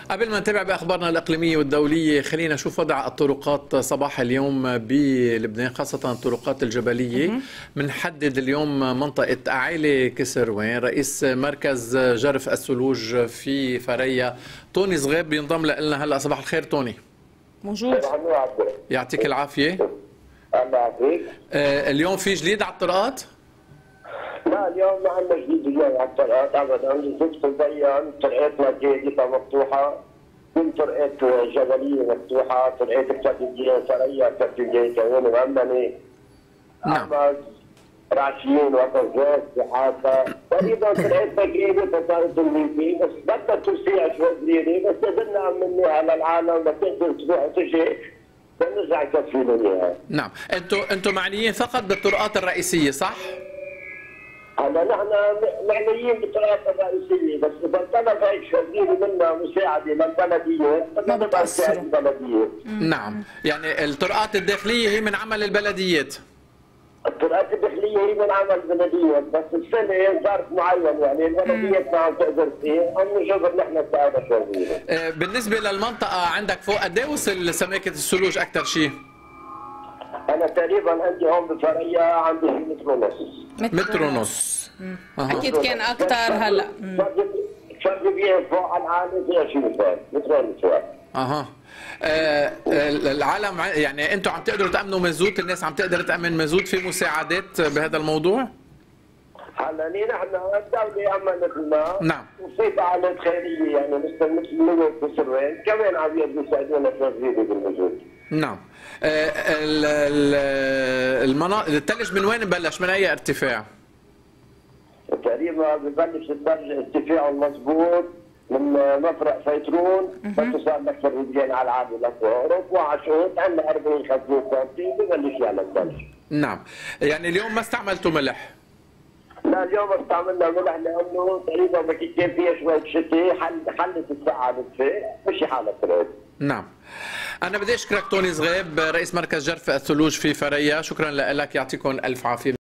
قبل ما نتابع باخبارنا الاقليميه والدوليه، خلينا نشوف وضع الطرقات صباح اليوم بلبنان، خاصه الطرقات الجبليه. بنحدد اليوم منطقه اعالي كسروان. رئيس مركز جرف الثلوج في فريا طوني زغيب بينضم لنا هلا. صباح الخير طوني. موجود. يعطيك العافيه. الله يعافيك. اليوم في جديد على الطرقات؟ لا اليوم ما عندنا جديد اليوم على الطرقات ابدا، الزفت مبين، طرقاتنا جيدة مفتوحه، كل طرقات جبليه مفتوحه، طرقات التدريجيه فريا التدريجيه كمان مؤمنه. نعم. راشيين وقفات وحاطه، تقريبا طرقاتنا جيدة تصارت الميتين، بس بدها توسيع شوي صغيره، بس بدنا نعملها للعالم بتقدر تروح وتجي بنرجع نكفينا اياها. نعم، انتم معنيين فقط بالطرقات الرئيسيه صح؟ هلا نحن معنيين بالطرقات الرئيسيه، بس اذا طلب هيك شغيله منا مساعده للبلديه ما بتأثروا. البلديه. نعم، يعني الطرقات الداخليه هي من عمل البلديات. الطرقات الداخليه هي من عمل البلديه، بس السنه ظرف معين يعني البلديه ما عم تقدر فيه، عم نجبر نحن نساعدها شغيله. بالنسبه للمنطقه عندك فوق قد ايه وصل سماكه الثلوج اكثر شيء؟ انا تقريبا عندي هون بفريا عندي متر ونص. متر ونص. اكيد كان اكثر هلا. فرق بيه فوق على العالي في 20 متر ونص. العالم يعني انتم عم تقدروا تامنوا مازوت؟ الناس عم تقدر تامن مازوت؟ في مساعدات بهذا الموضوع؟ هلا نحن الدولة عملت لنا. نعم. وفي فعاليات خيرية يعني مثل ملوك كسروان كمان عم يساعدونا في بالمازوت. نعم. الثلج من وين بلش؟ من اي ارتفاع؟ تقريبا ببلش الثلج ارتفاعه المضبوط من مفرق فيترون بتصل لك الرجلين على العالي لفوق، وعلى شهود عندنا 40 50 سم ببلش يعمل ثلج. نعم، يعني اليوم ما استعملتوا ملح؟ لا اليوم استعملنا ملح لانه تقريبا ما كان فيها شويه شتاء، حلت الساعه بالفيء مشي حالها الطريق. نعم. أنا بدي أشكرك طوني زغيب رئيس مركز جرف الثلوج في فريا، شكرا لك، يعطيكم ألف عافية.